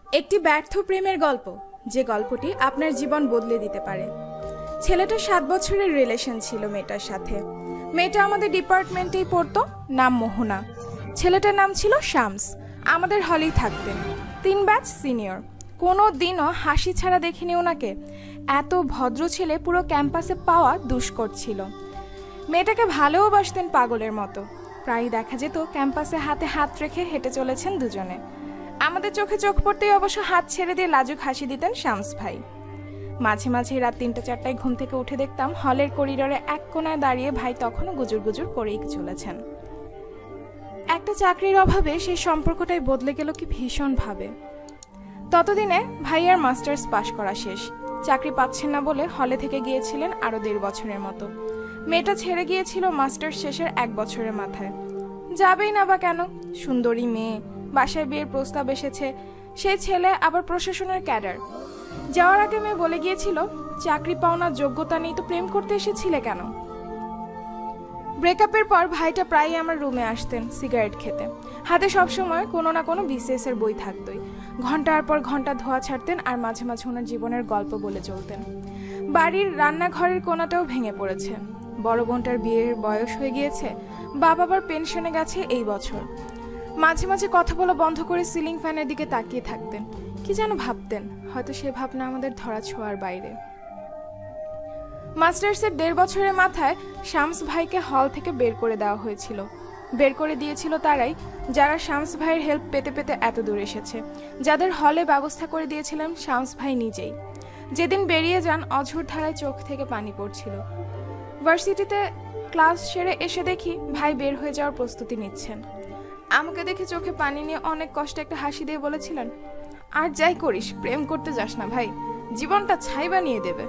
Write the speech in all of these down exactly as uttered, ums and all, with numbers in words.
একটি ব্যর্থ প্রেমের গল্প, যে গল্পটি আপনার জীবন বদলে দিতে পারে। ছেলেটা সাত বছরের রিলেশন ছিল মেয়েটার সাথে। মেয়েটা আমাদের ডিপার্টমেন্টেই পড়তো, নাম মোহনা। ছেলেটার নাম ছিল শামস, আমাদের হলেই থাকতেন, তিন ব্যাচ সিনিয়র। কোনো দিনও হাসি ছাড়া দেখিনি ওনাকে। এত ভদ্র ছেলে পুরো ক্যাম্পাসে পাওয়া দুষ্কর ছিল। মেয়েটাকে ভালোবাসতেন পাগলের মতো। প্রায়ই দেখা যেত ক্যাম্পাসে হাতে হাত রেখে হেঁটে চলেছেন দুজনে। আমাদের চোখে চোখ পড়তেই অবশ্য হাত ছেড়ে দিয়ে লাজুক হাসি দিতেন শামস ভাই। মাঝে মাঝে রাত তিনটা চারটায় ঘুম থেকে উঠে দেখতাম হলের করিডোরে এক কোনায় দাঁড়িয়ে ভাই তখনও গুজুর গুজুর করেই চলেছেন। একটা চাকরির অভাবে সেই সম্পর্কটাই বদলে গেল কি ভীষণভাবে। ততদিনে ভাইয়ার মাস্টার্স পাশ করা শেষ। চাকরি পাচ্ছেন না বলে হলে থেকে গিয়েছিলেন আরো দেড় বছরের মতো। মেয়েটা ছেড়ে গিয়েছিল মাস্টার্স শেষের এক বছরের মাথায়। যাবেই না বা কেন, সুন্দরী মেয়ে, বাসায় বিয়ের প্রস্তাব এসেছে, সেই ছেলে আবার প্রশাসনের ক্যাডার। যাওয়ার আগে মেয়ে বলে গিয়েছিল, চাকরি পাওনার যোগ্যতা নেই তো প্রেম করতে এসেছিলে কেন? ব্রেকআপের পর ভাইটা প্রায়ই আমার রুমে আসতেন সিগারেট খেতে। হাতে সবসময় কোনো না কোনো বিসিএস এর বই থাকতই। ঘন্টার পর ঘন্টা ধোয়া ছাড়তেন আর মাঝে মাঝে ওনার জীবনের গল্প বলে চলতেন। বাড়ির রান্নাঘরের কোনাটাও ভেঙে পড়েছে। বড় বোনটার বিয়ের বয়স হয়ে গিয়েছে, বাবা আবার পেনশনে গেছে এই বছর। মাঝে মাঝে কথা বলা বন্ধ করে সিলিং ফ্যানের দিকে তাকিয়ে থাকতেন। কি যেন ভাবতেন, হয়তো সে ভাবনা আমাদের ধরা ছোঁয়ার বাইরে। মাস্টার্সের দেড় বছরের মাথায় শামস ভাইকে হল থেকে বের করে দেওয়া হয়েছিল। বের করে দিয়েছিল তারাই যারা শামস ভাইয়ের হেল্প পেতে পেতে এত দূর এসেছে, যাদের হলে ব্যবস্থা করে দিয়েছিলেন শামস ভাই নিজেই। যেদিন বেরিয়ে যান অঝোর ধারায় চোখ থেকে পানি পড়ছিল। ভার্সিটিতে ক্লাস সেরে এসে দেখি ভাই বের হয়ে যাওয়ার প্রস্তুতি নিচ্ছেন। আমাকে দেখে চোখে পানি নিয়ে অনেক কষ্টে একটা হাসি দিয়ে বলেছিলেন, আর যাই করিস প্রেম করতে যাস না ভাই, জীবনটা ছাই বানিয়ে দেবে।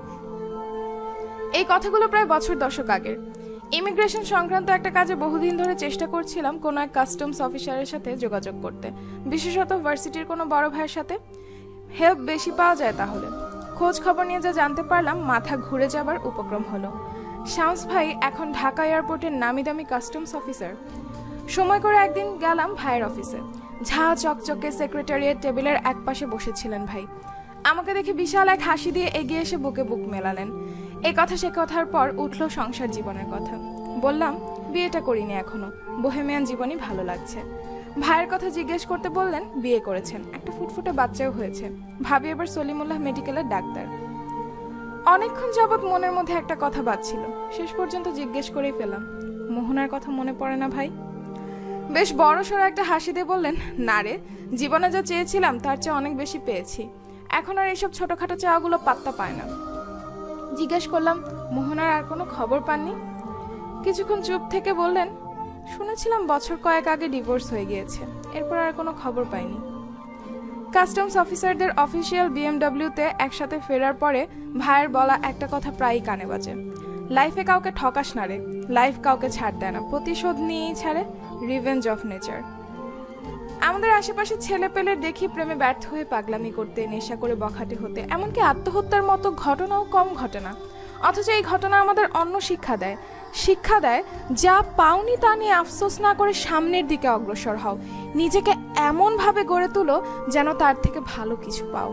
এই কথাগুলো প্রায় বছর দশক আগের। ইমিগ্রেশন সংক্রান্ত একটা কাজে বহুদিন ধরে চেষ্টা করছিলাম কোনো এক কাস্টমস অফিসারের সাথে যোগাযোগ করতে, বিশেষত ভার্সিটির কোনো বড় ভাইয়ের সাথে। হেল্প বেশি পাওয়া যায় তাহলে। খোঁজ খবর নিয়ে যা জানতে পারলাম, মাথা ঘুরে যাবার উপক্রম হলো। শামস ভাই এখন ঢাকা এয়ারপোর্টের নামি দামি কাস্টমস অফিসার। সময় করে একদিন গেলাম ভাইয়ের অফিসে। ঝা চকচকে সেক্রেটারিয়েট টেবিলের এক পাশে বসেছিলেন ভাই। আমাকে দেখে বিশাল এক হাসি দিয়ে এগিয়ে এসে বুকে বুক মেলালেন। এই কথা সে কথার পর উঠলো সংসার জীবনের কথা। বললাম, বিয়েটা করিনি এখনো, বোহেমিয়ান জীবনই ভালো লাগছে। ভাইয়ের কথা জিজ্ঞেস করতে বললেন, বিয়ে করেছেন, একটা ফুটফুটে বাচ্চাও হয়েছে, ভাবি এবার সলিমুল্লাহ মেডিকেলের ডাক্তার। অনেকক্ষণ যাবৎ মনের মধ্যে একটা কথা বাজছিল, শেষ পর্যন্ত জিজ্ঞেস করেই ফেলাম, মোহনার কথা মনে পড়ে না ভাই? বেশ বড় সড়ো একটা হাসি দিয়ে বললেন, না রে, জীবনে যা চেয়েছিলাম তার চেয়ে অনেক বেশি পেয়েছি, এখন আর এইসব ছোটখাটো চাওয়াগুলো পাত্তা পায় না। জিজ্ঞেস করলাম, মোহনার আর কোনো খবর পাননি? কিছুক্ষণ চুপ থেকে বললেন, শুনেছিলাম বছর কয়েক আগে ডিভোর্স হয়ে গিয়েছে, এরপর আর কোনো খবর পাইনি। কাস্টমস অফিসারদের অফিসিয়াল বিএমডব্লিউতে একসাথে ফেরার পরে ভাইয়ের বলা একটা কথা প্রায়ই কানে বাজে, লাইফে কাউকে ঠকাস না রে, লাইফ কাউকে ছাড় দেয় না, প্রতিশোধ নিয়েই ছাড়ে, রিভেঞ্জ অফ নেচার। আমাদের আশেপাশে ছেলে পেলের দেখি প্রেমে ব্যর্থ হয়ে পাগলামি করতে, নেশা করে বখাটে হতে, এমনকি আত্মহত্যার মতো ঘটনাও কম ঘটে না। অথচ এই ঘটনা আমাদের অন্য শিক্ষা দেয়, শিক্ষা দেয় যা পাওনি তা নিয়ে আফসোস না করে সামনের দিকে অগ্রসর হও, নিজেকে এমনভাবে গড়ে তুলো যেন তার থেকে ভালো কিছু পাও।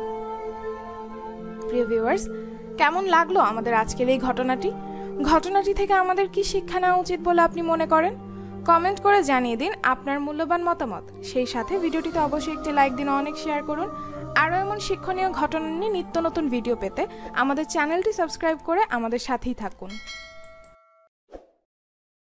প্রিয় ভিউয়ার্স, কেমন লাগলো আমাদের আজকের এই ঘটনাটি? ঘটনাটি থেকে আমাদের কি শিক্ষা নেওয়া উচিত বলে আপনি মনে করেন? কমেন্ট করে জানিয়ে দিন আপনার মূল্যবান মতামত। সেই সাথে ভিডিওটিতে অবশ্যই একটি লাইক দিন, অনেক শেয়ার করুন। আরও এমন শিক্ষণীয় ঘটনা নিয়ে নিত্য নতুন ভিডিও পেতে আমাদের চ্যানেলটি সাবস্ক্রাইব করে আমাদের সাথেই থাকুন।